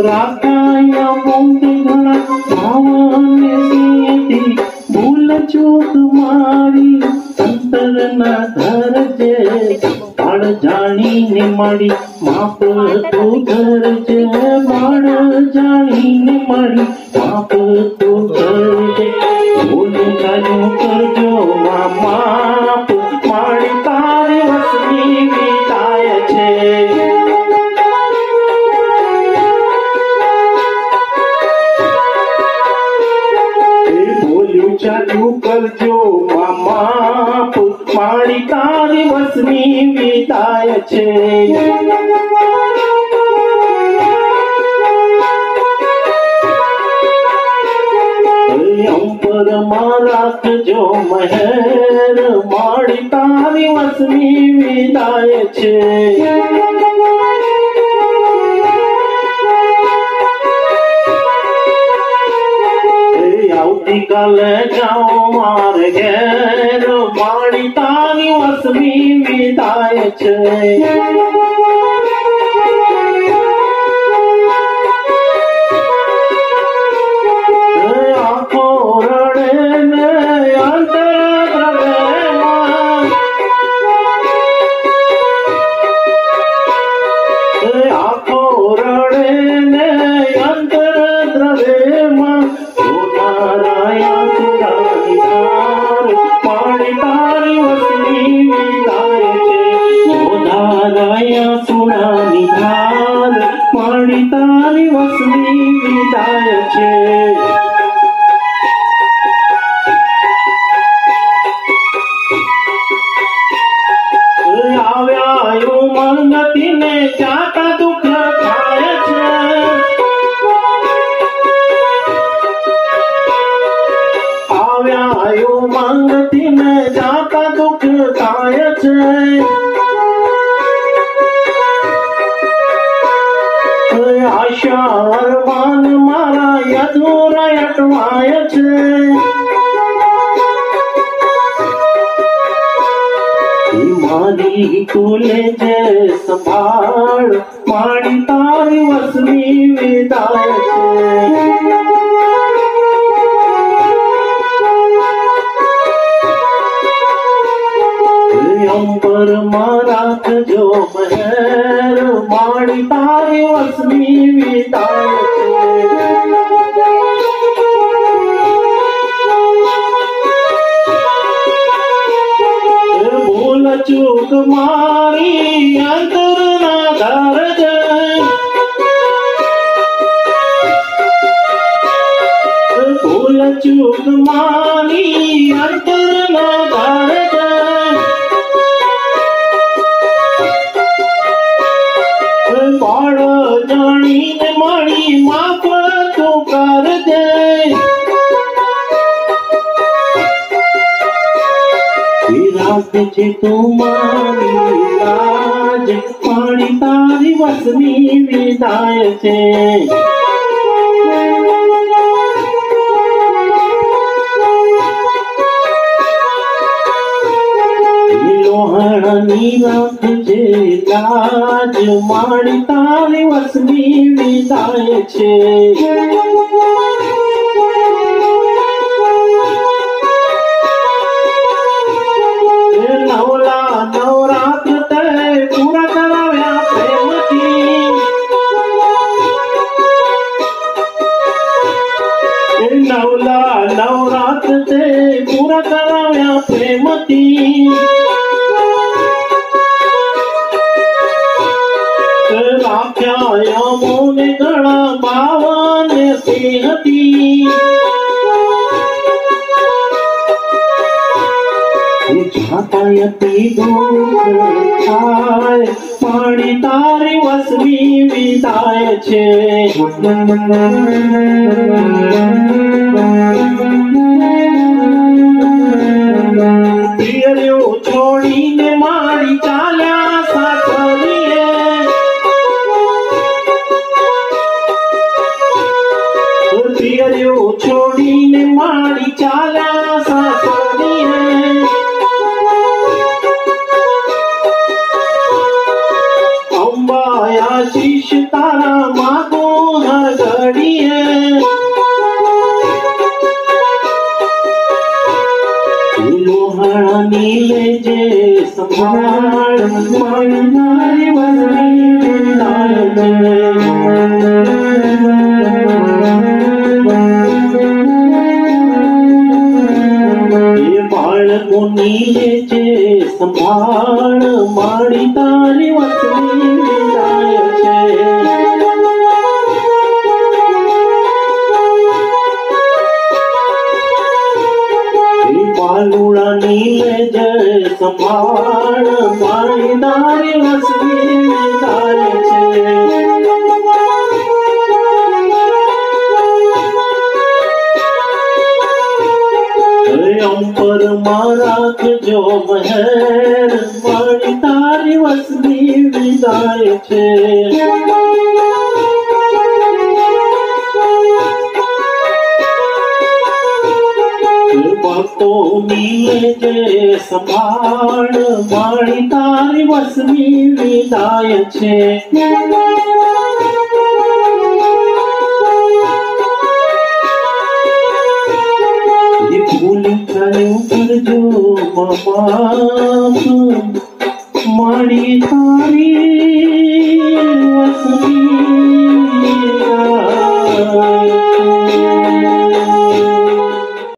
राखाया Monte घड़ा भावने सीती भूल चूक मारी अंतर न धरजे बाळ जाणी ने माड़ी माप तू धरजे बाळ जाणी ने माड़ी माप तू धरजे भूल काजू करजो माप माड़ी तारी वसनी विदाय छे चालू करजो माप माड़ी तारी वसनी विदाय छे अंबर में राखजो महर माड़ी तारी वसनी विदाय छे काले जाओ मार घेर माड़ी तारी वसनी विदाय छे आँखो रड़े ने अंतर द्रवे आँखो रड़े ने अंतर द्रवे सुना निधार माड़ी तारी वसनी विदाय छे આવ્યાયો મંગતી ને જાતા દુઃખ થાય છે આવ્યાયો મંગતી ને જાતા દુઃખ થાય છે आशा अरमान मारा अधूरा अटवाय छे मारी तूले जे संभाळ माड़ी तारी वसनी विदाय छे अंबर में राखजो महर माड़ी तारी वसनी विदाय छे भूल चूक मारी अंतर न धरजे भूल चूक मारी अंतर न धरजे बाळ जानी ने माड़ी माप तू कर दे राख छे तू मारी लाज माड़ी तारी वसनी विदाय छे लोहणी राखजे लाज माड़ी तारी वसनी विदाय छे नवला नवरात्र ते पूरा कराव्या प्रेमथी नवला नवरात्र ते पूरा कराव्या प्रेमथी राख्या मोने घड़ा बावाने सिंहती जातायती दूर थाय माड़ी तारी वसनी विदाय छे पियरियो छोड़ी ने माड़ी चाल्या सासरिये पियरियो छोड़ी ने माड़ी चाल्या सासरिये आशीष तारा मागो संभाळ मारी वसनी विदाय नीलेचे संभाळ माडी तारी वसनी विदाय बालुड़ा नीलेचे संभाळ माडी तारी वसनी विदाय अंपर माराख जो महर मारी तारी वसनी विदाय छे भक्तो नीले जे संभाळ मारी तारी वसनी विदाय छे जो बाप मारी तारी वसनी